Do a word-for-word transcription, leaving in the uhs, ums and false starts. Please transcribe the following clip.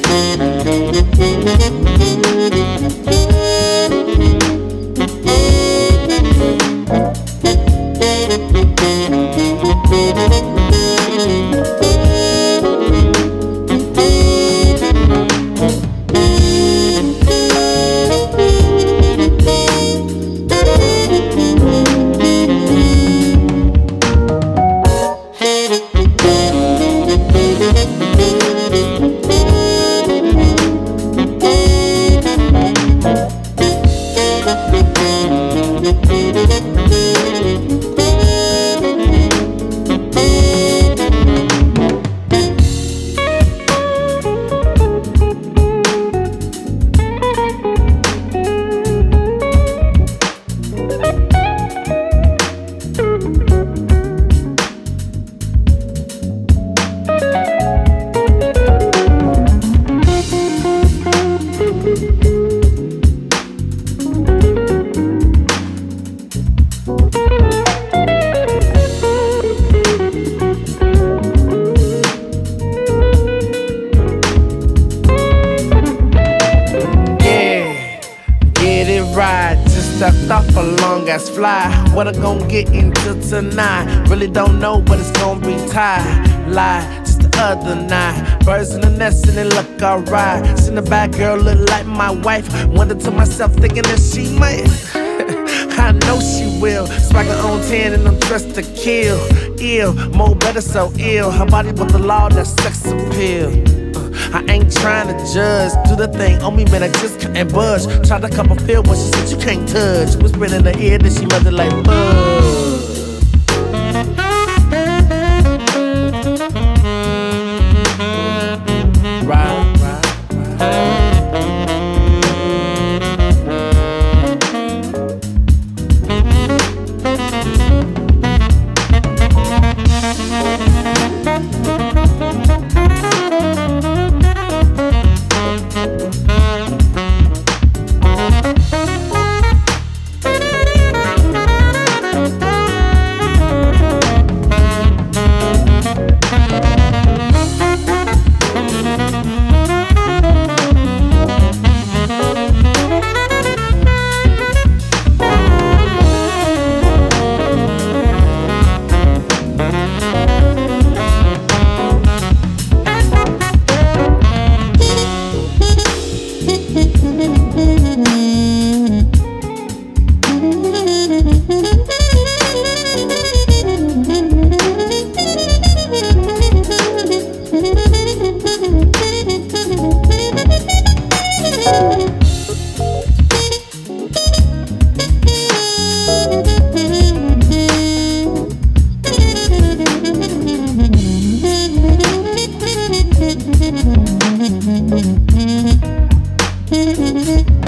Stepped off a long ass fly. What I gon' get into tonight? Really don't know, but it's gon' be tied. Lie, just the other night. Birds in the nest and it look alright. Seen a bad girl look like my wife. Wonder to myself, thinking that she might. I know she will. Sparking on ten and I'm dressed to kill. Ill, more better, so ill. Her body with the law, that sex appeal. I ain't trying to judge. Do the thing on me, man, I just couldn't budge. Tried to cup a feel, but she said you can't touch. Whispering in her ear, then she melted like buzz. Right, right, right. Mm-hmm.